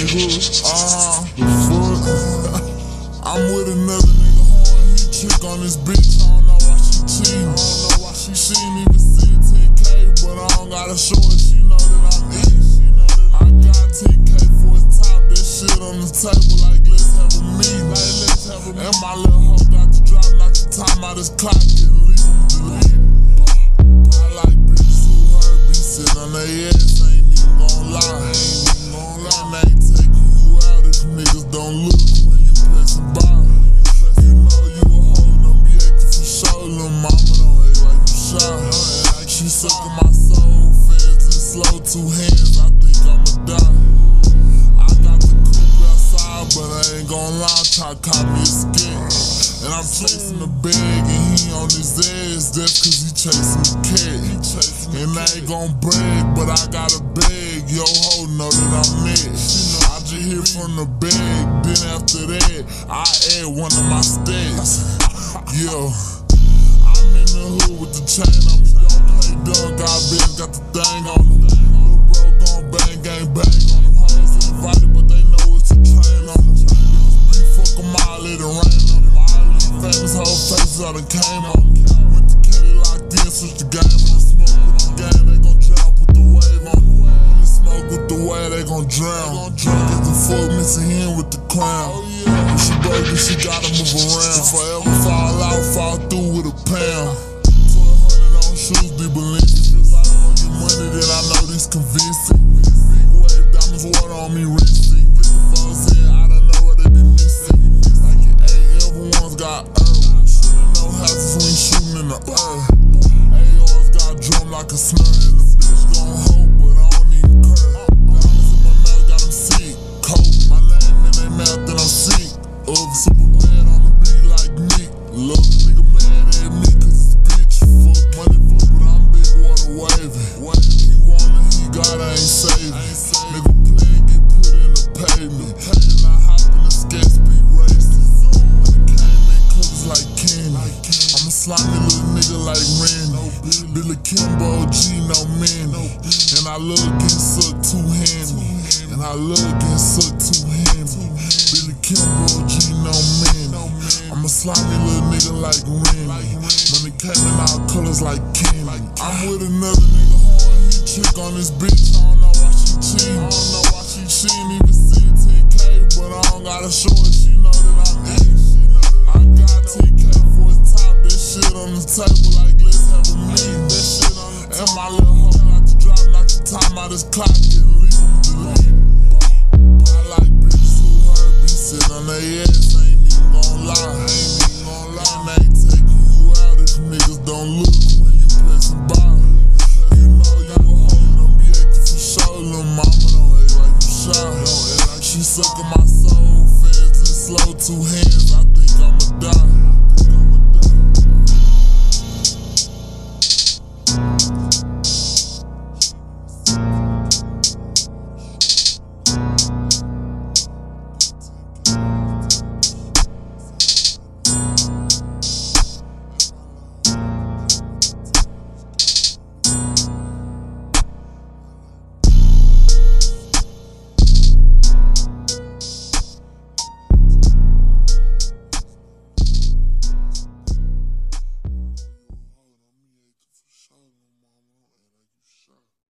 nigga. The fuck? I'm with another nigga, horn. He chick on this bitch. I don't know why she cheating. She ain't even see 10K, but I don't gotta show her. She know that I'm eating. I got 10K for his top. That shit on the table like let's have a meeting. And my little hoe got to drop, knock the time out his clock and leave him deleted. I like bitches who heard be sitting on their ass. I ain't even gon' lie. And I ain't taking you out if niggas don't look when you passing by. You know you a hoe, don't be acting for show. Lil' mama don't act like you shy. She sucking my soul fast and slow, 2 hands, I think I'ma die. I got the coupe outside, but I ain't gon' lie, try to cop me a skit. And I'm chasing the bag and he on his ass, that's cause he chasing the cat. And I ain't gon' brag, but I got a bag, yo ho know that I'm next. I just hit from the bag, then after that, I add one of my stacks. Yo, I'm in the hood with the chain on me, don't play dumb, God bitch got the thing on him. Lil' bro gon' bang, gang bang on them. Hoes invited, but they know it's a train on them. Be fuck 'em all, let it rain on them. Famous whole faces I done came on. Went to Kelly locked in, switched the game. When they smoke with the game, they gon' drown, put the wave on them. When they smoke with the wave, they gon' drown. Drunk as the fuck, missing him with the crown. When she broke it, she gotta move around. If I ever fall out, fall through with a pound. 1200 on shoes, be Balenciagas. If I don't get money, then I know this convincing. Big wave, diamonds, water on me, rinsing. Get the balls in, I don't know what they be missing. Got shooting no houses when shooting in the earth. ARs got drum like a snare, and the bitch gon' hope, but I don't even curve. Diamonds in my mouth got them sick. Cold, my name in their mouth and I'm sick. Super bad on the beat like Nick. Love nigga mad at me cause this bitch fuck money fuck, but I'm big water waving. He want it, he got it, ain't saving. Nigga playing, get put in the pavement. And I hop in the skate speed racing. Like Kenny, I'm a slimy little nigga like Randy. Billy Kimbo, G, no man. And I love getting sucked 2-handed. And I love getting sucked 2-handed. Billy Kimbo, G, no man. I'm a slimy little nigga like Randy. Money came in all colors like Kenny. I'm with another nigga, horn. He chick on this bitch. I don't know why she cheating. She ain't even see 10K, but I don't gotta show her. She know that I'm eating. I got 10K for his top, that shit on the table like let's have a meeting. And my little hoe got to drop, knock the time out his clock and leave him deleted. I like bitches who heard be sitting on their ass.